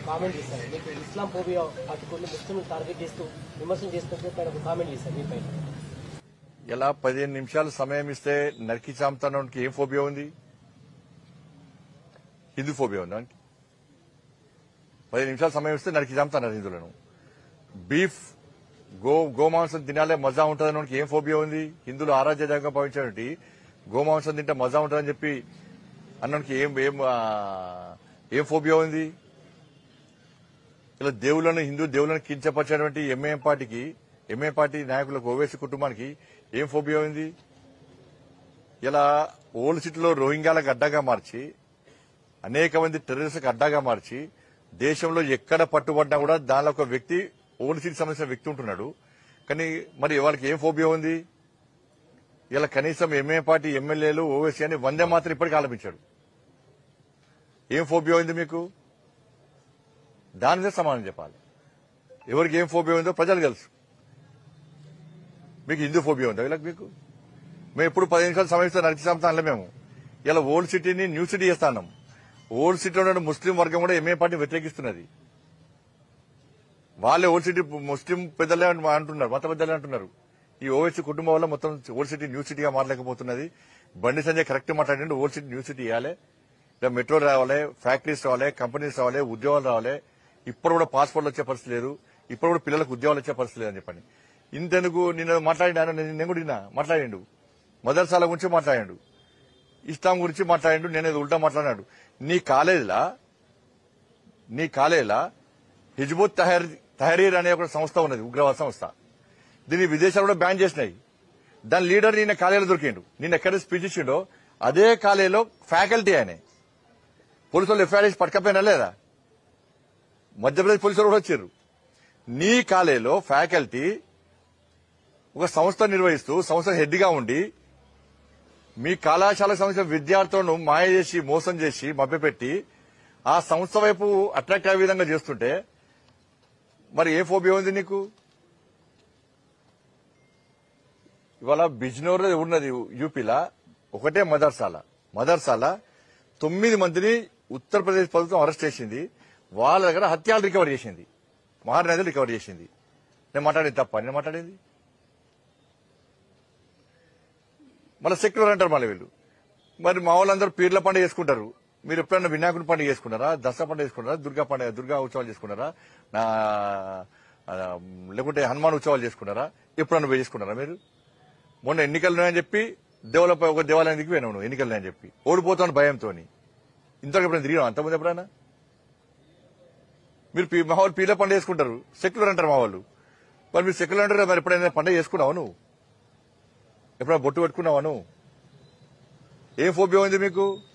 Comment చేశారు. మీకు ఇస్లాం phobia పట్టుకుని ముస్లింలు టార్గెట్ చేస్తూ విమర్శలు చేస్తున్నట్టు ఆయన ఒక కామెంట్ చేశారు మీ పైన. ఇలా 15 నిమిషాలు సమయం ఇస్తే నరికి చాంపుతానికి ఏం ఫోబియా ఉంది? హిందూ ఫోబియా ఉంది అంటే 15 నిమిషాలు సమయం ఇస్తే నరికి చాంపుతున్నారు హిందువులను. బీఫ్ గోమాంసం తినాలే మజా ఉంటుందని ఏం ఫోబియా ఉంది? హిందువులు ఆరాధ్యంగా భావించేటువంటి గోమాంసం తింటే మజా ఉంటుందని చెప్పి అన్నానికి ఏం ఫోబియా ఉంది? ఇలా హిందూ దేవులను కించపరిచేటువంటి ఎంఏ పార్టీ నాయకులకు ఓవైసీ కుటుంబానికి ఏం ఫోబియా ఉంది? ఇలా ఓల్డ్ సిటీలో రోహింగ్యాలకు అడ్డాగా మార్చి అనేక మంది టెర్రరిస్టులకు అడ్డాగా మార్చి దేశంలో ఎక్కడ పట్టుబడినా కూడా దానిలో ఒక వ్యక్తి ఓల్డ్ సిటీ సంబంధించిన వ్యక్తి ఉంటున్నాడు. కానీ మరి వాళ్ళకి ఏం ఫోబియా ఉంది? ఇలా కనీసం ఎంఏ పార్టీ ఎమ్మెల్యేలు ఓవైసీ అని వందే మాత్రం ఇప్పటికీ ఆలపించాడు. ఏం ఫోబియా ఉంది మీకు? దాని మీద సమాధానం చెప్పాలి. ఎవరికి ఏం ఫోబియా ఉందో ప్రజలు తెలుసు. మీకు హిందూ ఫోబియా ఉందా వీళ్ళకి? మేము ఎప్పుడు 15 నిమిషాలు సమయం నరికి సంస్థానంలో మేము ఇలా ఓల్డ్ సిటీని న్యూ సిటీ చేస్తాం. ఓల్డ్ సిటీలో ఉన్న ముస్లిం వర్గం కూడా ఎంఏ పార్టీని వ్యతిరేకిస్తున్నది. వాళ్ళే ఓల్డ్ సిటీ ముస్లిం పెద్దలే అంటున్నారు, మత పెద్దలే అంటున్నారు. ఈ ఓవైసీ కుటుంబం వల్ల మొత్తం ఓల్డ్ సిటీ న్యూ సిటీగా మారలేకపోతున్నది. బండి సంజయ్ కరెక్ట్ మాట్లాడండి. ఓల్డ్ సిటీ న్యూ సిటీ ఇవ్వాలి, ఇలా మెట్రో రావాలి, ఫ్యాక్టరీస్ రావాలి, కంపెనీస్ రావాలి, ఉద్యోగాలు రావాలి. ఇప్పుడు కూడా పాస్పోర్ట్లు వచ్చే పరిస్థితి లేదు, ఇప్పుడు కూడా పిల్లలకు ఉద్యోగాలు వచ్చే పరిస్థితి లేదని చెప్పండి. ఇంతెందుకు నిన్న మాట్లాడినా, నేను కూడా మాట్లాడిండు, మదర్సాల గురించి మాట్లాడాడు, ఇస్లాం గురించి మాట్లాడాడు, నేనేది ఉల్టా మాట్లాడాడు. నీ కాలేజీలా హిజ్బుత్ తహరీర్ అనే ఒక సంస్థ ఉన్నది, ఉగ్రవాద సంస్థ. దీన్ని విదేశాలు కూడా బ్యాన్ చేసినాయి. దాని లీడర్ నిన్న కాలేజీలో దొరికిండు. నిన్న ఎక్కడ స్పీచ్ ఇచ్చిండో అదే కాలేజీలో ఫ్యాకల్టీ ఆయనే. పోలీసు వాళ్ళు ఎఫ్ఐఆర్ చేసి పట్టుకపోయినా లేదా? మధ్యప్రదేశ్ పోలీసులు కూడా వచ్చారు. నీ కాలేజీలో ఫ్యాకల్టీ ఒక సంస్థ నిర్వహిస్తూ సంస్థ హెడ్ గా ఉండి మీ కళాశాలకు సంబంధించిన విద్యార్థులను మాయ చేసి మోసం చేసి మభ్యపెట్టి ఆ సంస్థ వైపు అట్రాక్ట్ అయ్యే విధంగా చేస్తుంటే మరి ఏ ఫోబియా ఉంది నీకు? ఇవాళ బిజ్నోర్ ఉన్నది యూపీలా, ఒకటే మదర్సాల 9 మందిని ఉత్తరప్రదేశ్ ప్రభుత్వం అరెస్ట్ చేసింది. వాళ్ళ దగ్గర హత్యాలు రికవర్ చేసింది, మహానదులు రికవర్ చేసింది. నేను మాట్లాడేది తప్ప? నేను మాట్లాడేది మళ్ళీ సెక్యులర్ అంటారు మళ్ళీ వీళ్ళు. మరి మా వాళ్ళందరూ పీర్ల పండుగ చేసుకుంటారు. మీరు ఎప్పుడన్నా వినాయకుడి పండుగ చేసుకున్నారా? దసరా పండుగ చేసుకున్నారా? దుర్గా ఉత్సవాలు చేసుకున్నారా? లేకుంటే హనుమాన్ ఉత్సవాలు చేసుకున్నారా? ఎప్పుడన్నా పోయి చేసుకున్నారా మీరు? మొన్న ఎన్నికలు ఉన్నాయని చెప్పి ఒక దేవాలయానికి పోయినావు, ఎన్నికలు ఉన్నాయని చెప్పి ఓడిపోతాను భయంతో. ఇంతకు ఎప్పుడైనా తిరిగినా? అంతకుముందు ఎప్పుడైనా? మీరు మా వాళ్ళు పీర్ల పండుగ చేసుకుంటారు, సెక్యులర్ అంటారు మా వాళ్ళు. మరి మీరు సెక్యులర్ అంటారు, మరి ఎప్పుడైనా పండుగ చేసుకున్నావు నువ్వు? ఎప్పుడైనా బొట్టు పెట్టుకున్నావా నువ్వు? ఏం ఫోబియా ఉంది మీకు?